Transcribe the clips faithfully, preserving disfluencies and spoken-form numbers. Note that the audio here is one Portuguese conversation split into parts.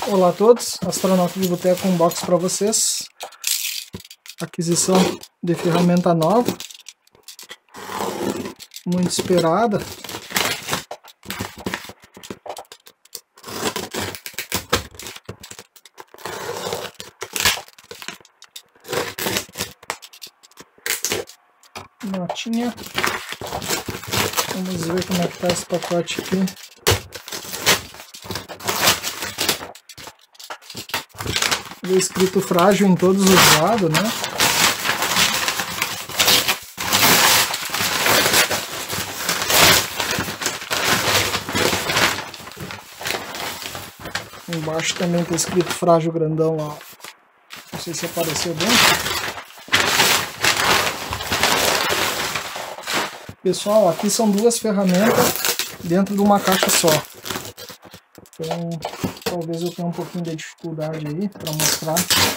Olá a todos, Astronauta de Boteco Unbox para vocês. Aquisição de ferramenta nova, muito esperada. Notinha. Vamos ver como é que tá esse pacote aqui. Escrito frágil em todos os lados, né? Embaixo também tá escrito frágil grandão lá. Não sei se apareceu bem. Pessoal, aqui são duas ferramentas dentro de uma caixa só. Então, talvez eu tenha um pouquinho de dificuldade aí para mostrar.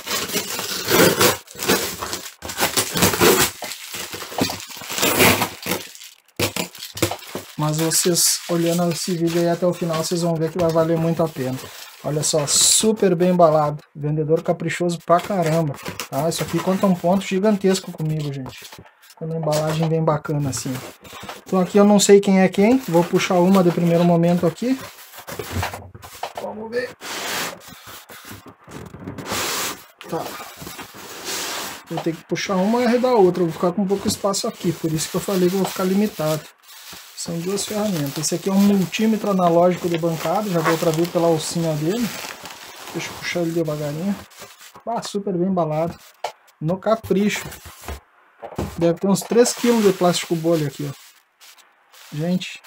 Mas vocês, olhando esse vídeo aí até o final, vocês vão ver que vai valer muito a pena. Olha só, super bem embalado. Vendedor caprichoso pra caramba. Tá? Isso aqui conta um ponto gigantesco comigo, gente. Quando a embalagem vem bacana assim. Então aqui eu não sei quem é quem. Vou puxar uma de primeiro momento aqui. Vamos ver. Tá. Vou ter que puxar uma e arredar a outra. Vou ficar com pouco espaço aqui. Por isso que eu falei que eu vou ficar limitado. São duas ferramentas. Esse aqui é um multímetro analógico de bancada. Já deu pra ver pela alcinha dele. Deixa eu puxar ele devagarinho. Ah, super bem embalado. No capricho. Deve ter uns três quilos de plástico bolha aqui, ó. Gente.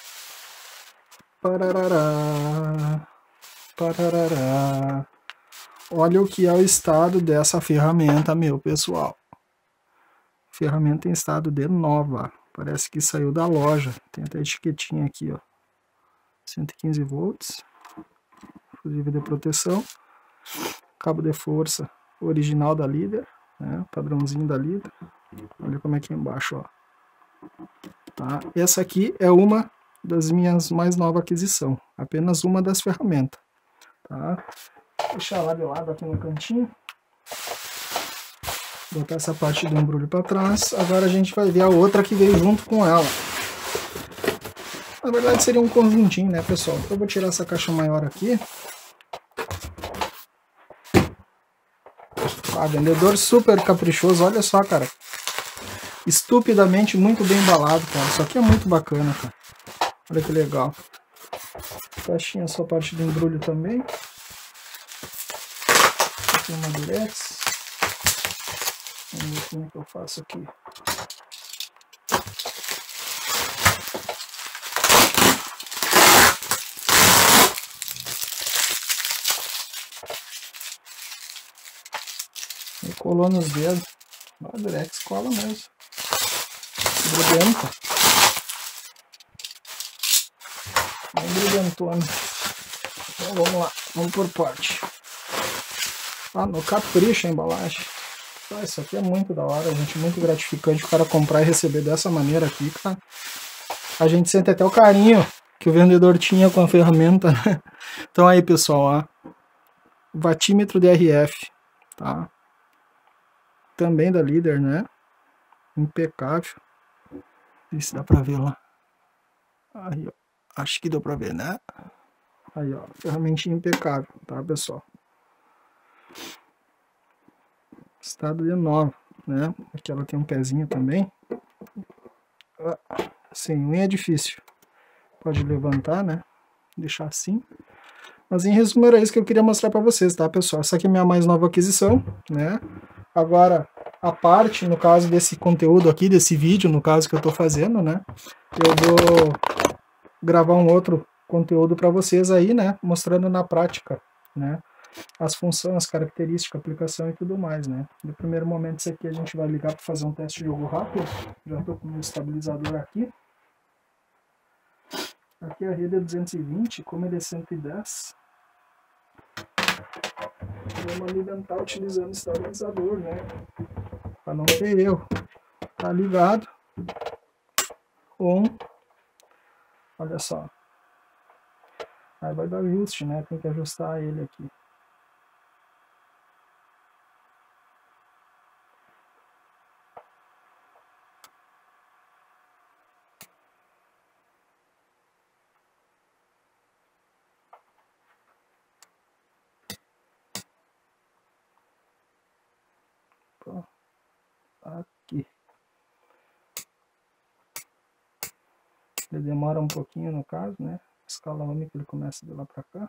Pararará. Pararará. Olha o que é o estado dessa ferramenta, meu pessoal. Ferramenta em estado de nova. Parece que saiu da loja. Tem até a etiquetinha aqui, ó. cento e quinze volts. Fusível de proteção. Cabo de força original da Líder, né? Padrãozinho da Líder. Olha como é que é embaixo, ó. Tá? Essa aqui é uma das minhas mais novas aquisições. Apenas uma das ferramentas. Tá? Vou deixar lá de lado aqui no cantinho. Botar essa parte do embrulho para trás. Agora a gente vai ver a outra que veio junto com ela. Na verdade seria um conjuntinho, né, pessoal? Então eu vou tirar essa caixa maior aqui. Ah, vendedor super caprichoso, olha só, cara. Estupidamente muito bem embalado, cara. Isso aqui é muito bacana, cara. Olha que legal. Caixinha só parte do embrulho também. Aqui uma durex. Vamos ver como é que eu faço aqui. Me colou nos dedos. A durex cola mesmo. Grudenta. Bem grudentona. Então vamos lá. Vamos por parte. Ah, no capricho a embalagem. Ah, isso aqui é muito da hora, gente. Muito gratificante o cara comprar e receber dessa maneira aqui, cara. A gente sente até o carinho que o vendedor tinha com a ferramenta, né? Então aí, pessoal, ó. Watímetro D R F, tá? Também da Líder, né? Impecável. Não sei se dá pra ver lá. Aí, ó. Acho que deu pra ver, né? Aí, ó. Ferramentinha impecável, tá, pessoal? Estado de nova, né? Aqui ela tem um pezinho também. Sim, unha é difícil. Pode levantar, né? Deixar assim. Mas em resumo era isso que eu queria mostrar pra vocês, tá, pessoal? Essa aqui é a minha mais nova aquisição, né? Agora, a parte, no caso desse conteúdo aqui, desse vídeo, no caso que eu tô fazendo, né? Eu vou gravar um outro conteúdo pra vocês aí, né? Mostrando na prática, né? As funções, as características, aplicação e tudo mais, né? No primeiro momento, isso aqui a gente vai ligar para fazer um teste de jogo rápido. Já estou com o estabilizador aqui. Aqui a rede é duzentos e vinte, como ele é cento e dez. Vamos alimentar utilizando o estabilizador, né? Para não ter erro. Tá ligado. On. Olha só. Aí vai dar ajuste, né? Tem que ajustar ele aqui. aqui. Ele demora um pouquinho no caso, né? Escala ômica ele começa de lá pra cá.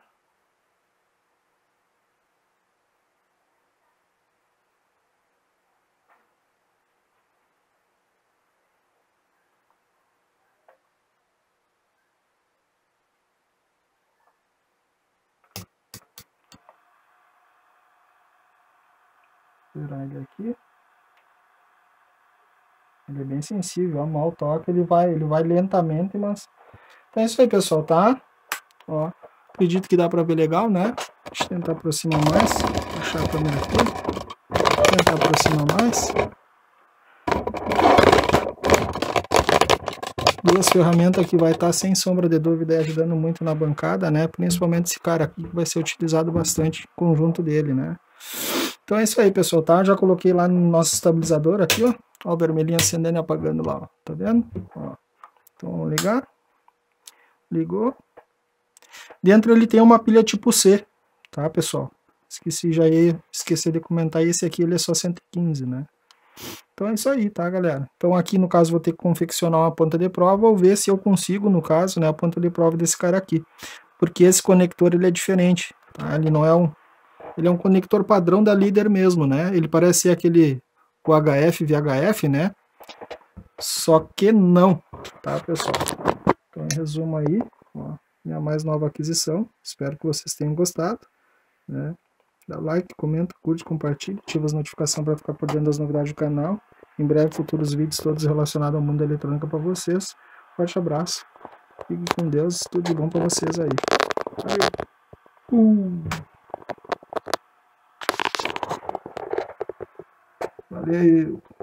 Virar ele aqui. Ele é bem sensível, ó, mal toca, ele vai, ele vai lentamente, mas... Então é isso aí, pessoal, tá? Ó, acredito que dá pra ver legal, né? Deixa eu tentar aproximar mais. Puxar a câmera aqui. Tentar aproximar mais. Duas ferramentas que vai estar, sem sombra de dúvida, ajudando muito na bancada, né? Principalmente esse cara aqui, que vai ser utilizado bastante em conjunto dele, né? Então é isso aí, pessoal, tá? Já coloquei lá no nosso estabilizador aqui, ó. Ó, o vermelhinho acendendo e apagando lá, ó. Tá vendo? Ó. Então vamos ligar. Ligou. Dentro ele tem uma pilha tipo C, tá, pessoal? Esqueci, já ia esquecer de comentar, esse aqui ele é só cento e quinze, né? Então é isso aí, tá, galera? Então aqui, no caso, vou ter que confeccionar uma ponta de prova ou ver se eu consigo, no caso, né, a ponta de prova desse cara aqui. Porque esse conector, ele é diferente, tá? Ele não é um... Ele é um conector padrão da Líder mesmo, né? Ele parece ser aquele U H F, V H F, né? Só que não, tá, pessoal? Então, em resumo aí, ó, minha mais nova aquisição. Espero que vocês tenham gostado, né? Dá like, comenta, curte, compartilha, ativa as notificações para ficar por dentro das novidades do canal. Em breve, futuros vídeos todos relacionados ao mundo da eletrônica para vocês. Forte abraço. Fique com Deus. Tudo de bom para vocês aí. Aí. Uh. Valeu.